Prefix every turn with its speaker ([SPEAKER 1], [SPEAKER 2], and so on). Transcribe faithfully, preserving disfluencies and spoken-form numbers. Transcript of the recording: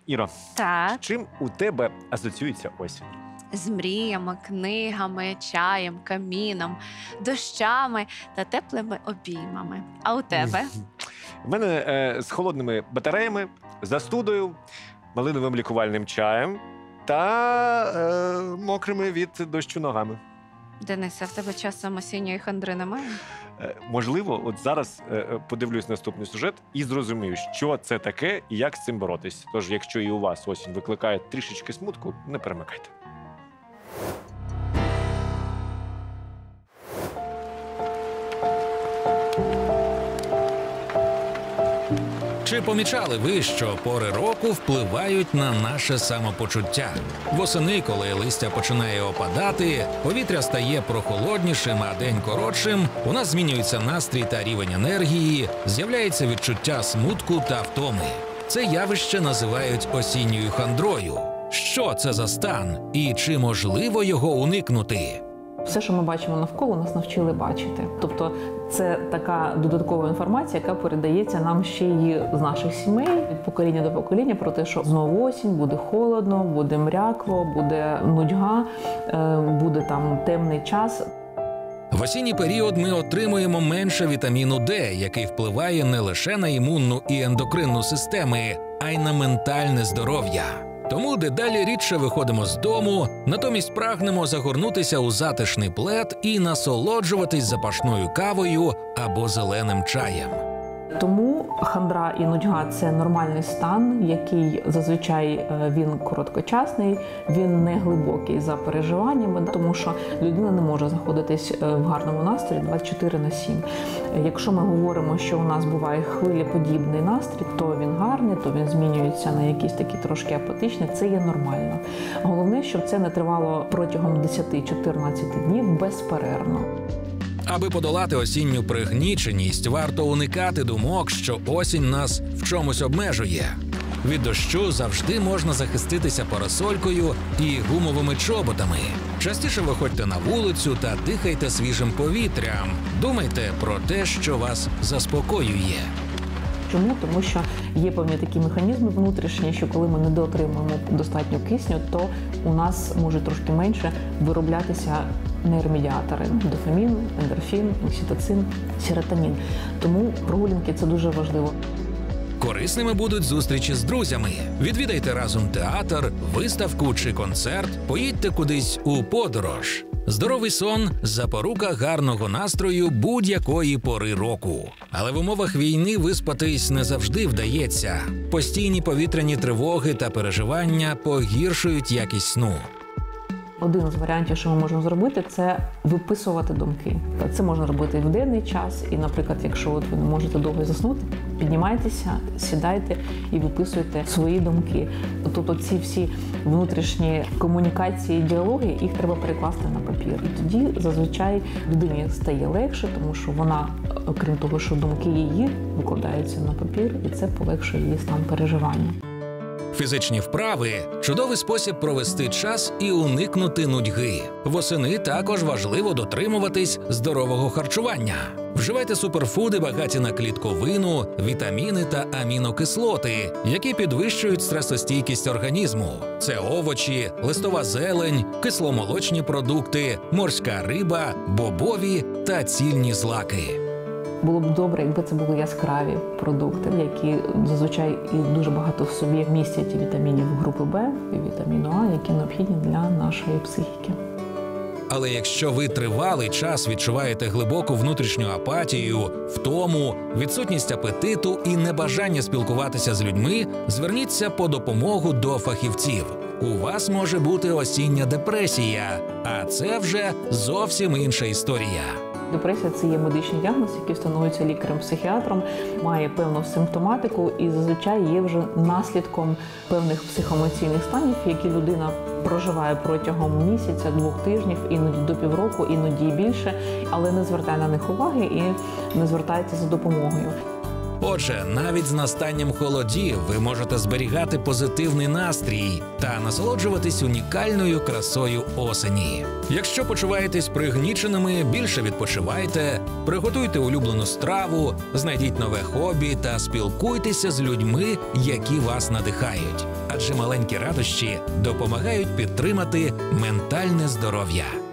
[SPEAKER 1] Іро,
[SPEAKER 2] Так.
[SPEAKER 1] з чим у тебе асоціюється осінь?
[SPEAKER 2] З мріями, книгами, чаєм, каміном, дощами та теплими обіймами. А у тебе?
[SPEAKER 1] У мене е, з холодними батареями, застудою, малиновим лікувальним чаєм та е, мокрими від дощу ногами.
[SPEAKER 2] Денисе, в тебе часом осінньої хандри немає?
[SPEAKER 1] Е, можливо, от зараз е, подивлюсь наступний сюжет і зрозумію, що це таке і як з цим боротись. Тож, якщо і у вас осінь викликає трішечки смутку, не перемикайте.
[SPEAKER 3] Чи помічали ви, що пори року впливають на наше самопочуття? Восени, коли листя починає опадати, повітря стає прохолоднішим, а день коротшим, у нас змінюється настрій та рівень енергії, з'являється відчуття смутку та втоми. Це явище називають осінньою хандрою. Що це за стан і чи можливо його уникнути?
[SPEAKER 4] Все, що ми бачимо навколо, нас навчили бачити. Тобто це така додаткова інформація, яка передається нам ще й з наших сімей, від покоління до покоління, про те, що знову осінь, буде холодно, буде мрякло, буде нудьга, буде там темний час.
[SPEAKER 3] В осінній період ми отримуємо менше вітаміну Д, який впливає не лише на імунну і ендокринну системи, а й на ментальне здоров'я. Тому дедалі рідше виходимо з дому, натомість прагнемо загорнутися у затишний плед і насолоджуватись запашною кавою або зеленим чаєм.
[SPEAKER 4] Тому хандра і нудьга – це нормальний стан, який зазвичай він короткочасний, він не глибокий за переживаннями, тому що людина не може знаходитись в гарному настрої двадцять чотири на сім. Якщо ми говоримо, що у нас буває хвилеподібний настрій, то він гарний, то він змінюється на якийсь такий трошки апатичний, це є нормально. Головне, щоб це не тривало протягом десять-чотирнадцять днів безперервно.
[SPEAKER 3] Аби подолати осінню пригніченість, варто уникати думок, що осінь нас в чомусь обмежує. Від дощу завжди можна захиститися парасолькою і гумовими чоботами. Частіше виходьте на вулицю та дихайте свіжим повітрям. Думайте про те, що вас заспокоює.
[SPEAKER 4] Чому? Тому що є певні такі механізми внутрішні, що коли ми не доотримуємо достатньо кисню, то у нас може трошки менше вироблятися нейромедіатори – дофамін, ендорфін, окситоцин, серотонін. Тому прогулянки – це дуже важливо.
[SPEAKER 3] Корисними будуть зустрічі з друзями. Відвідайте разом театр, виставку чи концерт, поїдьте кудись у подорож. Здоровий сон – запорука гарного настрою будь-якої пори року. Але в умовах війни виспатись не завжди вдається. Постійні повітряні тривоги та переживання погіршують якість сну.
[SPEAKER 4] Один з варіантів, що ми можемо зробити, це виписувати думки. Це можна робити і в денний час, і, наприклад, якщо от ви не можете довго заснути, піднімайтеся, сідайте і виписуйте свої думки. Тобто ці всі внутрішні комунікації, діалоги, їх треба перекласти на папір. І тоді зазвичай людині стає легше, тому що вона, окрім того, що думки її викладаються на папір, і це полегшує її стан переживання.
[SPEAKER 3] Фізичні вправи – чудовий спосіб провести час і уникнути нудьги. Восени також важливо дотримуватись здорового харчування. Вживайте суперфуди, багаті на клітковину, вітаміни та амінокислоти, які підвищують стресостійкість організму. Це овочі, листова зелень, кисломолочні продукти, морська риба, бобові та цільні злаки.
[SPEAKER 4] Було б добре, якби це були яскраві продукти, які зазвичай і дуже багато в собі містять і вітамінів групи Б, і вітаміну А, які необхідні для нашої психіки.
[SPEAKER 3] Але якщо ви тривалий час відчуваєте глибоку внутрішню апатію, втому, відсутність апетиту і небажання спілкуватися з людьми, зверніться по допомогу до фахівців. У вас може бути осіння депресія, а це вже зовсім інша історія.
[SPEAKER 4] Депресія – це є медичний діагноз, який встановлюється лікарем-психіатром, має певну симптоматику і зазвичай є вже наслідком певних психоемоційних станів, які людина проживає протягом місяця, двох тижнів, іноді до півроку, іноді і більше, але не звертає на них уваги і не звертається за допомогою.
[SPEAKER 3] Отже, навіть з настанням холодів ви можете зберігати позитивний настрій та насолоджуватись унікальною красою осені. Якщо почуваєтесь пригніченими, більше відпочивайте, приготуйте улюблену страву, знайдіть нове хобі та спілкуйтеся з людьми, які вас надихають. Адже маленькі радощі допомагають підтримати ментальне здоров'я.